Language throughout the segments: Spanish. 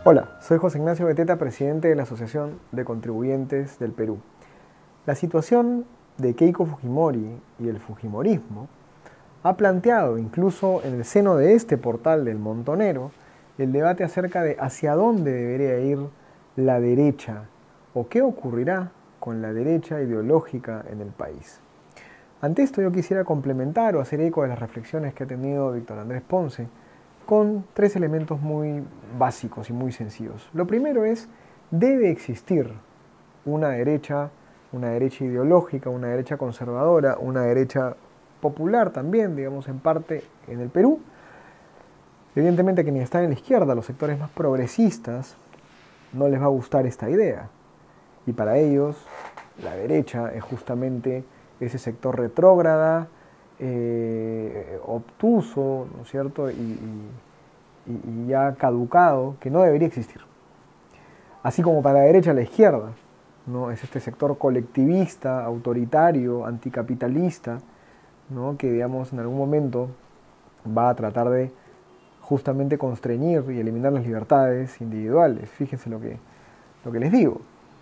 Hola, soy José Ignacio Beteta, presidente de la Asociación de Contribuyentes del Perú. La situación de Keiko Fujimori y el fujimorismo ha planteado, incluso en el seno de este portal del Montonero, el debate acerca de hacia dónde debería ir la derecha o qué ocurrirá con la derecha ideológica en el país. Ante esto yo quisiera complementar o hacer eco de las reflexiones que ha tenido Víctor Andrés Ponce con tres elementos muy básicos y muy sencillos. Lo primero es, debe existir una derecha ideológica, una derecha conservadora, una derecha popular también, digamos en parte en el Perú. Evidentemente que ni están en la izquierda, los sectores más progresistas, no les va a gustar esta idea. Y para ellos, la derecha es justamente ese sector retrógrada, obtuso, ¿no es cierto?, y ya caducado, que no debería existir. Así como para la derecha, la izquierda, ¿no?, es este sector colectivista, autoritario, anticapitalista, ¿no?, que digamos en algún momento va a tratar de justamente constreñir y eliminar las libertades individuales. Fíjense lo que les digo.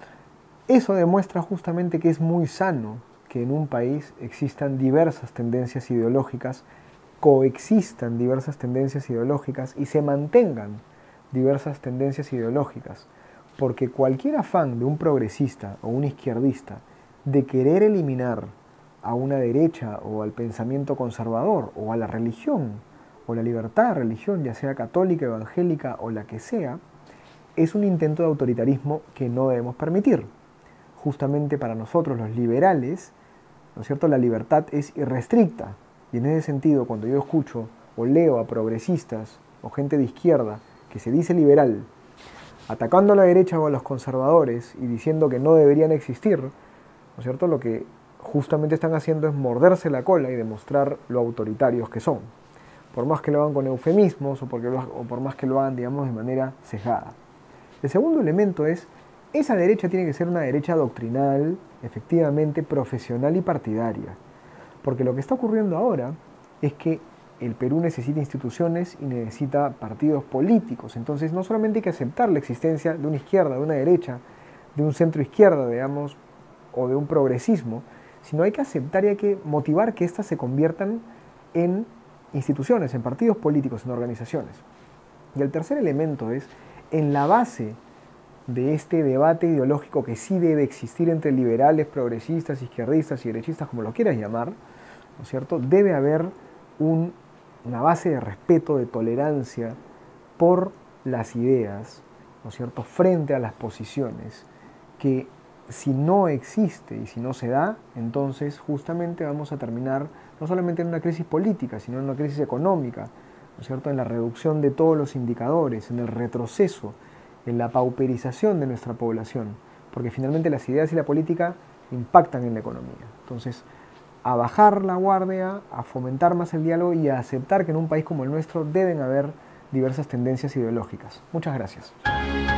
Eso demuestra justamente que es muy sano que en un país existan diversas tendencias ideológicas, coexistan diversas tendencias ideológicas y se mantengan diversas tendencias ideológicas, porque cualquier afán de un progresista o un izquierdista de querer eliminar a una derecha o al pensamiento conservador o a la religión o la libertad de religión, ya sea católica, evangélica o la que sea, es un intento de autoritarismo que no debemos permitir. Justamente para nosotros los liberales, ¿no es cierto?, la libertad es irrestricta. Y en ese sentido, cuando yo escucho o leo a progresistas o gente de izquierda que se dice liberal, atacando a la derecha o a los conservadores y diciendo que no deberían existir, ¿no es cierto?, lo que justamente están haciendo es morderse la cola y demostrar lo autoritarios que son. Por más que lo hagan con eufemismos o por más que lo hagan, digamos, de manera sesgada. El segundo elemento es, esa derecha tiene que ser una derecha doctrinal, efectivamente profesional y partidaria. Porque lo que está ocurriendo ahora es que el Perú necesita instituciones y necesita partidos políticos. Entonces no solamente hay que aceptar la existencia de una izquierda, de una derecha, de un centro izquierda, digamos, o de un progresismo, sino hay que aceptar y hay que motivar que éstas se conviertan en instituciones, en partidos políticos, en organizaciones. Y el tercer elemento es, en la base de este debate ideológico que sí debe existir entre liberales, progresistas, izquierdistas y derechistas, como lo quieras llamar, ¿no es cierto?, debe haber una base de respeto, de tolerancia por las ideas, ¿no es cierto?, frente a las posiciones, que si no existe y si no se da, entonces justamente vamos a terminar no solamente en una crisis política, sino en una crisis económica, ¿no es cierto?, en la reducción de todos los indicadores, en el retroceso, en la pauperización de nuestra población, porque finalmente las ideas y la política impactan en la economía. Entonces, a bajar la guardia, a fomentar más el diálogo y a aceptar que en un país como el nuestro deben haber diversas tendencias ideológicas. Muchas gracias.